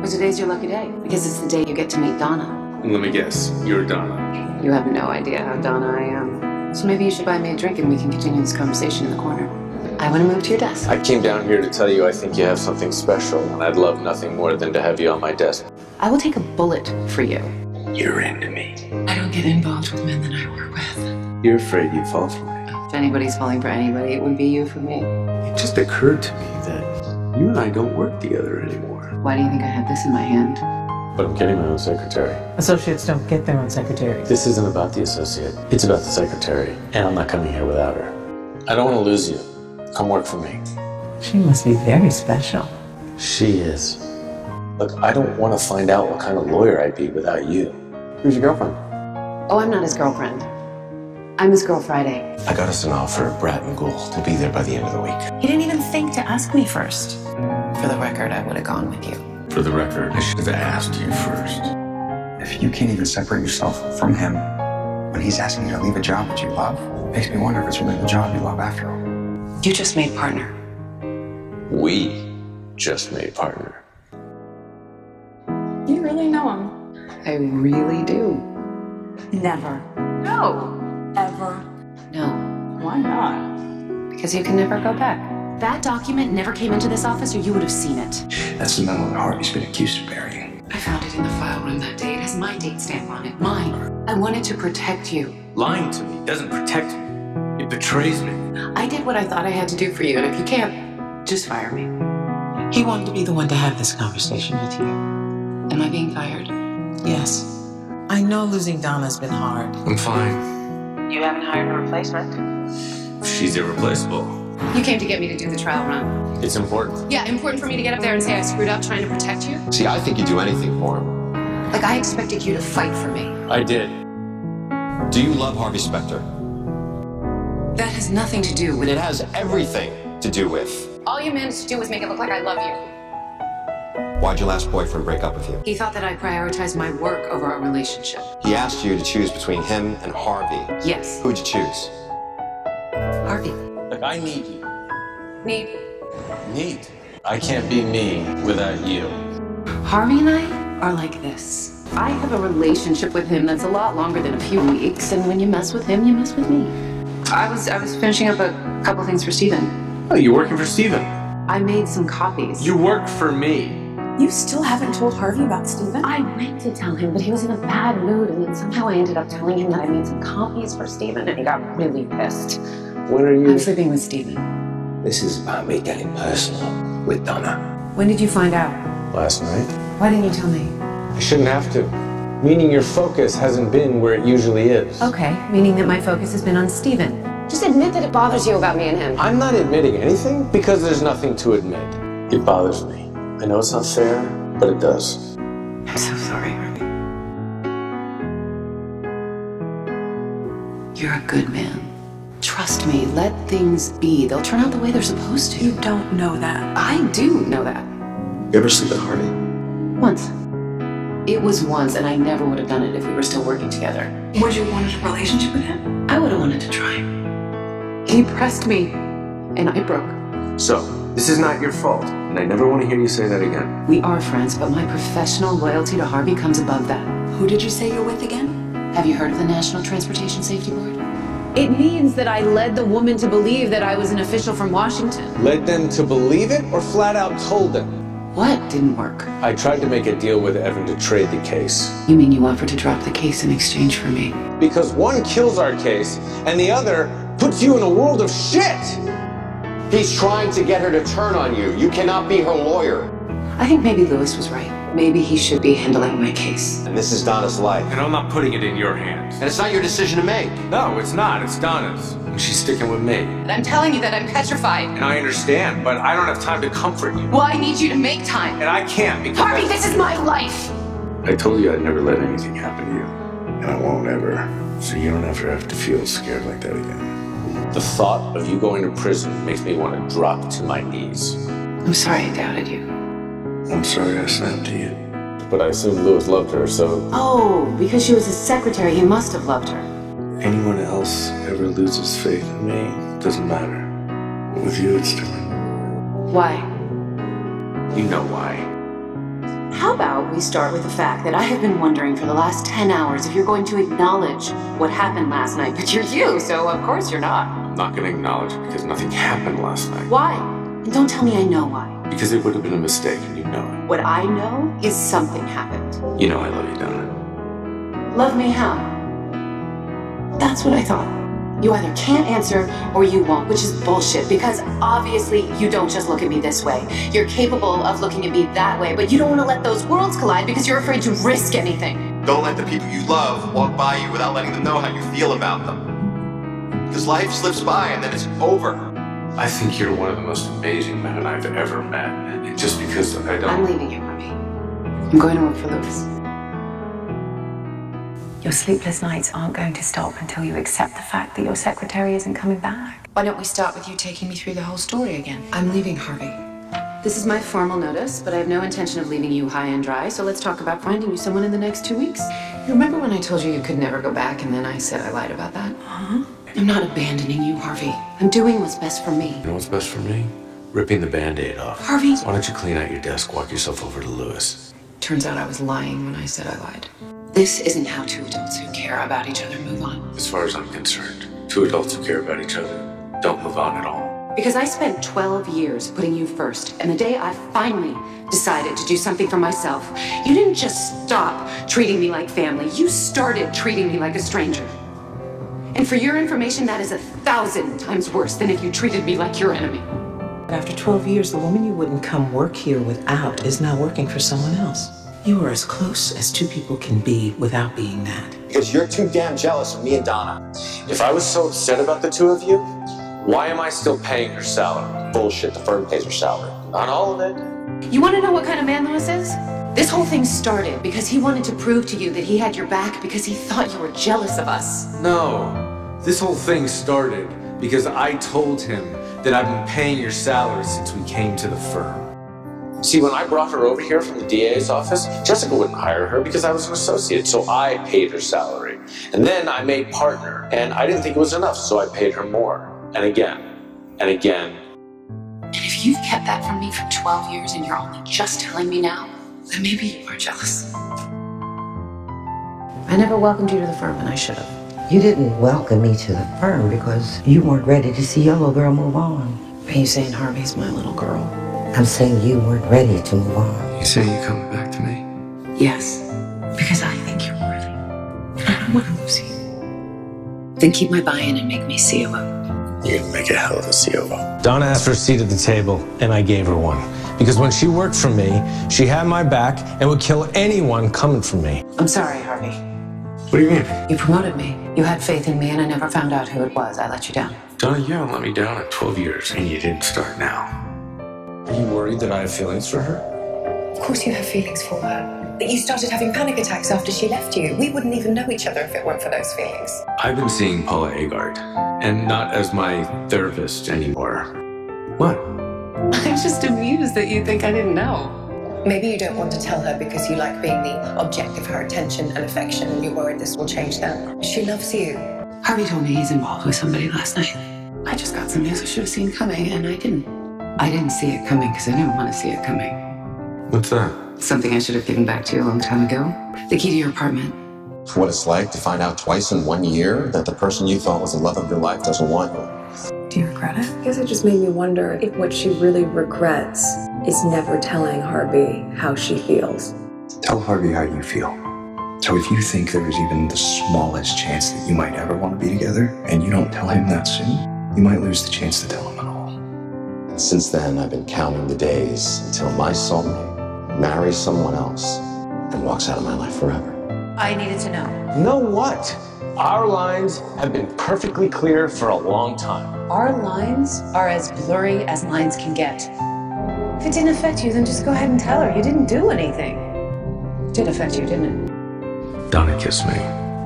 Well, today's your lucky day, because it's the day you get to meet Donna. Let me guess, you're Donna. You have no idea how Donna I am. So maybe you should buy me a drink and we can continue this conversation in the corner. I want to move to your desk. I came down here to tell you I think you have something special, and I'd love nothing more than to have you on my desk. I will take a bullet for you. You're into me. I don't get involved with men that I work with. You're afraid you'd fall for me. If anybody's falling for anybody, it would be you for me. It just occurred to me that you and I don't work together anymore. Why do you think I have this in my hand? But I'm getting my own secretary. Associates don't get their own secretaries. This isn't about the associate. It's about the secretary. And I'm not coming here without her. I don't want to lose you. Come work for me. She must be very special. She is. Look, I don't want to find out what kind of lawyer I'd be without you. Who's your girlfriend? Oh, I'm not his girlfriend. I'm his girl Friday. I got us an offer at Brat and Ghoul to be there by the end of the week. He didn't even think to ask me first. For the record, I would have gone with you. For the record, I should have asked you first. If you can't even separate yourself from him when he's asking you to leave a job that you love, it makes me wonder if it's really the job you love after all. You just made partner. We just made partner. You really know him? I really do. Never. No. Ever. No. Why not? Because you can never go back. That document never came into this office or you would have seen it. That's the memo that Harvey's been accused of burying. I found it in the file room that day. It has my date stamp on it. Mine. I wanted to protect you. Lying to me doesn't protect me. It betrays me. I did what I thought I had to do for you, and if you can't, just fire me. He wanted to be the one to have this conversation with you. Am I being fired? Yes. I know losing Donna's been hard. I'm fine. You haven't hired a replacement? She's irreplaceable. You came to get me to do the trial run. It's important. Yeah, important for me to get up there and say I screwed up trying to protect you? See, I think you'd do anything for him. Like I expected you to fight for me. I did. Do you love Harvey Specter? That has nothing to do with It has everything to do with. All you managed to do was make it look like I love you. Why'd your last boyfriend break up with you? He thought that I prioritized my work over our relationship. He asked you to choose between him and Harvey. Yes. Who'd you choose? Harvey. Look, I need you. Need. I can't be me without you. Harvey and I are like this. I have a relationship with him that's a lot longer than a few weeks, and when you mess with him, you mess with me. I was finishing up a couple things for Steven. Oh, you're working for Steven. I made some copies. You work for me. You still haven't told Harvey about Steven? I went to tell him, but he was in a bad mood, and then somehow I ended up telling him that I made some copies for Steven, and he got really pissed. When are you? I'm sleeping with Steven. This is about me getting personal with Donna. When did you find out? Last night. Why didn't you tell me? I shouldn't have to. Meaning your focus hasn't been where it usually is. Okay, meaning that my focus has been on Steven. Just admit that it bothers you about me and him. I'm not admitting anything because there's nothing to admit. It bothers me. I know it's not fair, but it does. I'm so sorry, Harvey. You're a good man. Trust me, let things be. They'll turn out the way they're supposed to. You don't know that. I do know that. You ever sleep with Harvey? Once. It was once, and I never would have done it if we were still working together. Would you want a relationship with him? I would have wanted to try. He pressed me, and I broke. So, this is not your fault, and I never want to hear you say that again. We are friends, but my professional loyalty to Harvey comes above that. Who did you say you're with again? Have you heard of the National Transportation Safety Board? It means that I led the woman to believe that I was an official from Washington. Led them to believe it or flat out told them? What didn't work? I tried to make a deal with Evan to trade the case. You mean you offered to drop the case in exchange for me? Because one kills our case, and the other puts you in a world of shit! He's trying to get her to turn on you. You cannot be her lawyer. I think maybe Lewis was right. Maybe he should be handling my case. And this is Donna's life. And I'm not putting it in your hands. And it's not your decision to make. No, it's not. It's Donna's. And she's sticking with me. And I'm telling you that I'm petrified. And I understand, but I don't have time to comfort you. Well, I need you to make time. And I can't because Harvey, this is my life! I told you I'd never let anything happen to you. And I won't ever. So you don't ever have to feel scared like that again. The thought of you going to prison makes me want to drop to my knees. I'm sorry I doubted you. I'm sorry I snapped to you. But I assume Lewis loved her, so... Oh, because she was his secretary, he must have loved her. Anyone else ever loses faith in me, doesn't matter. With you, it's different. Why? You know why. How about we start with the fact that I have been wondering for the last 10 hours if you're going to acknowledge what happened last night, but you're you, so of course you're not. I'm not going to acknowledge it because nothing happened last night. Why? And don't tell me I know why. Because it would have been a mistake and you know it. What I know is something happened. You know I love you, Donna. Love me how? That's what I thought. You either can't answer or you won't, which is bullshit, because obviously you don't just look at me this way. You're capable of looking at me that way, but you don't want to let those worlds collide because you're afraid to risk anything. Don't let the people you love walk by you without letting them know how you feel about them. Because life slips by and then it's over. I think you're one of the most amazing men I've ever met. And just because I don't... I'm leaving you, Harvey. I'm going to work for Lewis. Your sleepless nights aren't going to stop until you accept the fact that your secretary isn't coming back. Why don't we start with you taking me through the whole story again? I'm leaving, Harvey. This is my formal notice, but I have no intention of leaving you high and dry, so let's talk about finding you someone in the next 2 weeks. You remember when I told you you could never go back, and then I said I lied about that? Huh? I'm not abandoning you, Harvey. I'm doing what's best for me. You know what's best for me? Ripping the Band-Aid off. Harvey! Why don't you clean out your desk, walk yourself over to Lewis? Turns out I was lying when I said I lied. This isn't how two adults who care about each other move on. As far as I'm concerned, two adults who care about each other don't move on at all. Because I spent 12 years putting you first, and the day I finally decided to do something for myself, you didn't just stop treating me like family, you started treating me like a stranger. And for your information, that is 1,000 times worse than if you treated me like your enemy. After 12 years, the woman you wouldn't come work here without is now working for someone else. You are as close as two people can be without being that. Because you're too damn jealous of me and Donna. If I was so upset about the two of you, why am I still paying her salary? Bullshit, the firm pays her salary. Not all of it. You want to know what kind of man Lewis is? This whole thing started because he wanted to prove to you that he had your back because he thought you were jealous of us. No, this whole thing started because I told him that I've been paying your salary since we came to the firm. See, when I brought her over here from the DA's office, Jessica wouldn't hire her because I was an associate, so I paid her salary. And then I made partner, and I didn't think it was enough, so I paid her more. And again, and again. And if you've kept that from me for 12 years and you're only just telling me now, then maybe you are jealous. I never welcomed you to the firm, and I should have. You didn't welcome me to the firm because you weren't ready to see your little girl move on. Are you saying Harvey's my little girl? I'm saying you weren't ready to move on. You say you're coming back to me? Yes, because I think you're worthy. And I don't want to lose you. Then keep my buy-in and make me COO. You're gonna make a hell of a COO. Donna asked for a seat at the table, and I gave her one. Because when she worked for me, she had my back and would kill anyone coming for me. I'm sorry, Harvey. What do you mean? You promoted me. You had faith in me, and I never found out who it was. I let you down. Donna, you haven't let me down in 12 years, and you didn't start now. Are you worried that I have feelings for her? Of course you have feelings for her. But you started having panic attacks after she left you. We wouldn't even know each other if it weren't for those feelings. I've been seeing Paula Agard, and not as my therapist anymore. What? I'm just amused that you think I didn't know. Maybe you don't want to tell her because you like being the object of her attention and affection, and you're worried this will change that. She loves you. Harvey told me he's involved with somebody last night. I just got some news I should have seen coming, and I didn't. I didn't see it coming because I didn't want to see it coming. What's that? Something I should have given back to you a long time ago. The key to your apartment. What it's like to find out twice in 1 year that the person you thought was the love of your life doesn't want you. Do you regret it? I guess it just made me wonder if what she really regrets is never telling Harvey how she feels. Tell Harvey how you feel. So if you think there is even the smallest chance that you might ever want to be together, and you don't tell him that soon, you might lose the chance to tell him at all. Since then, I've been counting the days until my soulmate marries someone else and walks out of my life forever. I needed to know. Know what? Our lines have been perfectly clear for a long time. Our lines are as blurry as lines can get. If it didn't affect you, then just go ahead and tell her. You didn't do anything. It did affect you, didn't it? Donna kissed me.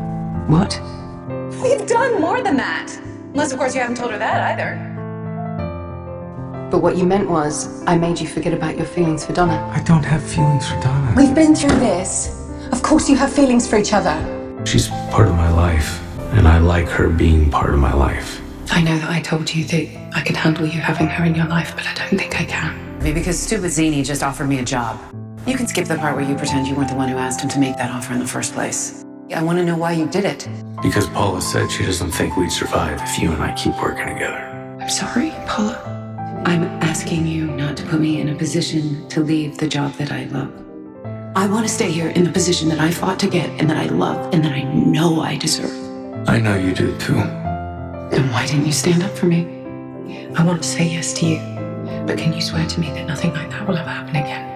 What? We've done more than that. Unless, of course, you haven't told her that either. But what you meant was, I made you forget about your feelings for Donna. I don't have feelings for Donna. We've been through this. Of course you have feelings for each other. She's part of my life, and I like her being part of my life. I know that I told you that I could handle you having her in your life, but I don't think I can. Because stupid Zini just offered me a job. You can skip the part where you pretend you weren't the one who asked him to make that offer in the first place. I want to know why you did it. Because Paula said she doesn't think we'd survive if you and I keep working together. I'm sorry, Paula. I'm asking you not to put me in a position to leave the job that I love. I want to stay here in the position that I fought to get and that I love and that I know I deserve. I know you do too. Then why didn't you stand up for me? I want to say yes to you, but can you swear to me that nothing like that will ever happen again?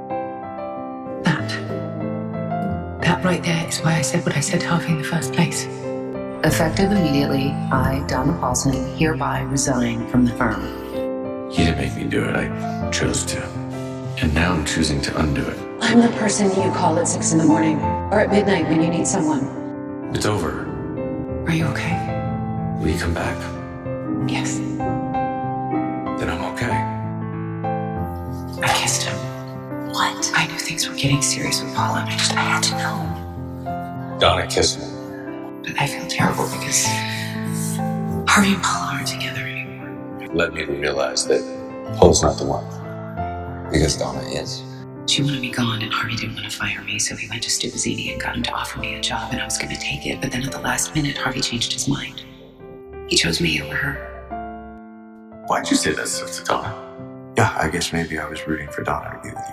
That right there is why I said what I said to Harvey in the first place. Effective immediately, I, Donna Paulson, hereby resign from the firm. You didn't make me do it, I chose to. And now I'm choosing to undo it. I'm the person you call at 6 in the morning, or at midnight when you need someone. It's over. Are you okay? Will you come back? Yes. Then I'm okay. I kissed him. What? I knew things were getting serious with Paula, and I had to know. Donna kissed me. But I feel terrible because Harvey and Paula aren't together anymore. It led me to realize that Paula's not the one. Because Donna is. She wanted me gone, and Harvey didn't want to fire me, so he went to Stupizini and got him to offer me a job, and I was going to take it. But then at the last minute, Harvey changed his mind. He chose me over her. Why'd you say that stuff to Donna? Yeah, I guess maybe I was rooting for Donna to be with you.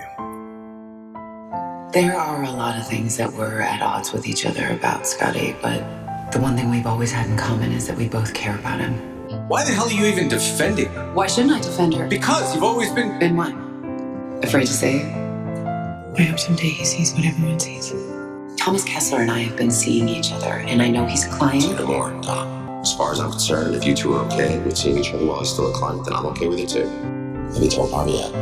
There are a lot of things that we're at odds with each other about, Scotty, but the one thing we've always had in common is that we both care about him. Why the hell are you even defending her? Why shouldn't I defend her? Because you've always been... Been what? Afraid to say it? I hope someday he sees what everyone sees. Thomas Kessler and I have been seeing each other, and I know he's a client. Say no more, Donna. As far as I'm concerned, if you two are okay with seeing each other while he's still a client, then I'm okay with it too. Have you told Harvey yet?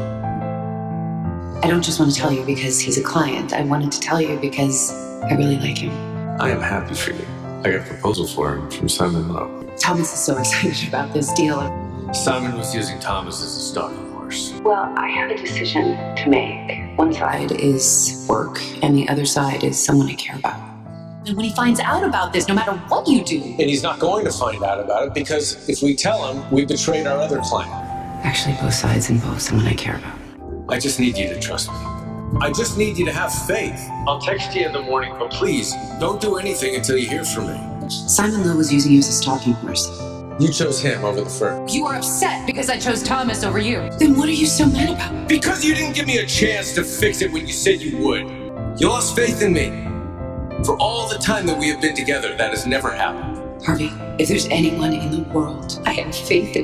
I don't just want to tell you because he's a client. I wanted to tell you because I really like him. I am happy for you. I got a proposal for him from Simon Lowe. Thomas is so excited about this deal. Simon was using Thomas as a stalking horse. Well, I have a decision to make. One side is work, and the other side is someone I care about. And when he finds out about this, no matter what you do... And he's not going to find out about it because if we tell him, we betrayed our other client. Actually, both sides involve someone I care about. I just need you to trust me. I just need you to have faith. I'll text you in the morning, but please, don't do anything until you hear from me. Simon Lowe was using you as a stalking horse. You chose him over the firm. You are upset because I chose Thomas over you. Then what are you so mad about? Because you didn't give me a chance to fix it when you said you would. You lost faith in me. For all the time that we have been together, that has never happened. Harvey, if there's anyone in the world I have faith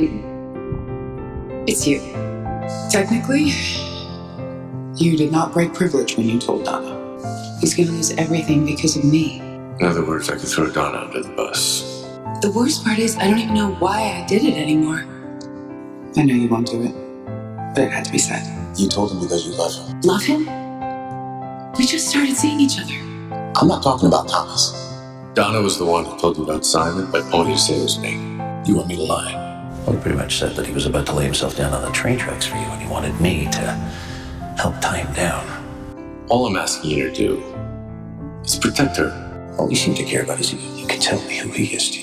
in, it's you. Technically, you did not break privilege when you told Donna. He's gonna lose everything because of me. In other words, I could throw Donna under the bus. The worst part is, I don't even know why I did it anymore. I know you won't do it, but it had to be said. You told him because you love him. Love him? We just started seeing each other. I'm not talking about Thomas. Donna was the one who told you about Simon, but only to say it was me. You want me to lie? Well, he pretty much said that he was about to lay himself down on the train tracks for you, and he wanted me to help tie him down. All I'm asking you to do is protect her. All you seem to care about is you can tell me who he is to you.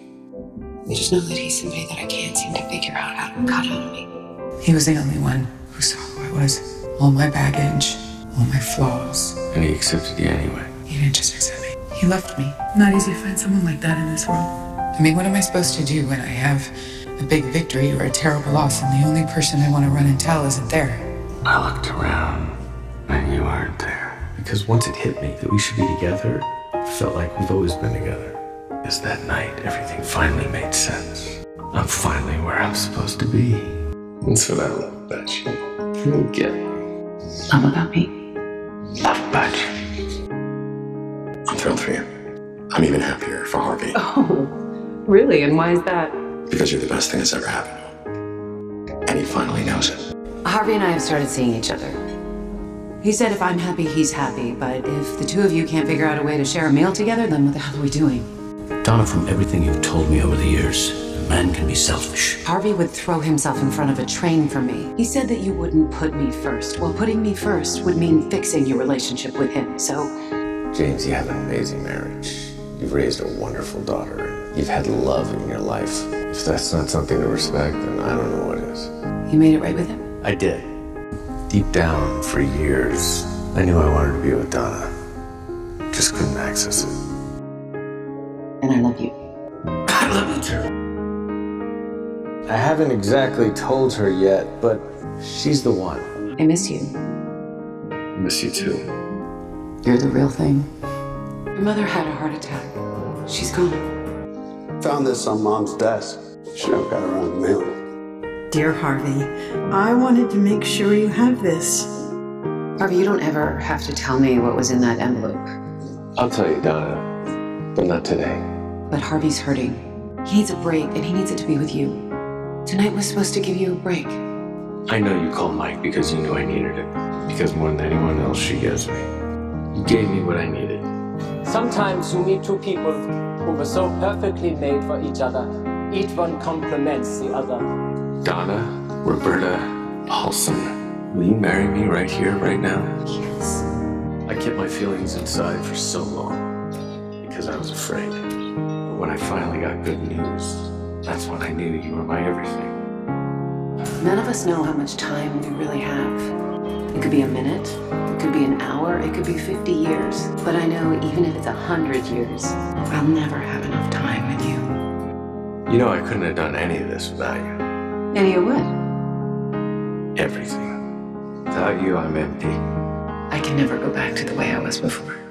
I just know that he's somebody that I can't seem to figure out how to cut out of me. He was the only one who saw who I was. All my baggage, all my flaws. And he accepted you anyway. He didn't just accept me. He left me. Not easy to find someone like that in this world. I mean, what am I supposed to do when I have a big victory or a terrible loss and the only person I want to run and tell isn't there? I looked around and you weren't there. Because once it hit me that we should be together, it felt like we've always been together. Because that night, everything finally made sense. I'm finally where I'm supposed to be. That's what I love about you. You don't get me. Love about me. Love about you. I'm thrilled for you. I'm even happier for Harvey. Oh, really? And why is that? Because you're the best thing that's ever happened to him. And he finally knows it. Harvey and I have started seeing each other. He said if I'm happy, he's happy. But if the two of you can't figure out a way to share a meal together, then what the hell are we doing? Donna, from everything you've told me over the years, a man can be selfish. Harvey would throw himself in front of a train for me. He said that you wouldn't put me first. Well, putting me first would mean fixing your relationship with him, so... James, you have an amazing marriage. You've raised a wonderful daughter. And you've had love in your life. If that's not something to respect, then I don't know what is. You made it right with him? I did. Deep down, for years, I knew I wanted to be with Donna. Just couldn't access it. And I love you. I love you too. I haven't exactly told her yet, but she's the one. I miss you. I miss you too. You're the real thing. Your mother had a heart attack. She's gone. Found this on Mom's desk. She never got around to mailing it. Dear Harvey, I wanted to make sure you have this. Harvey, you don't ever have to tell me what was in that envelope. I'll tell you, Donna, but not today. But Harvey's hurting. He needs a break, and he needs it to be with you. Tonight was supposed to give you a break. I know you called Mike because you knew I needed it. Because more than anyone else, she gives me. You gave me what I needed. Sometimes you meet two people who were so perfectly made for each other. Each one complements the other. Donna, Roberta, Paulson, will you marry me right here, right now? Yes. I kept my feelings inside for so long because I was afraid. But when I finally got good news, that's when I knew you were my everything. None of us know how much time we really have. It could be a minute, it could be an hour, it could be 50 years. But I know even if it's 100 years, I'll never have enough time with you. You know I couldn't have done any of this without you. Any of what? Everything. Without you, I'm empty. I can never go back to the way I was before.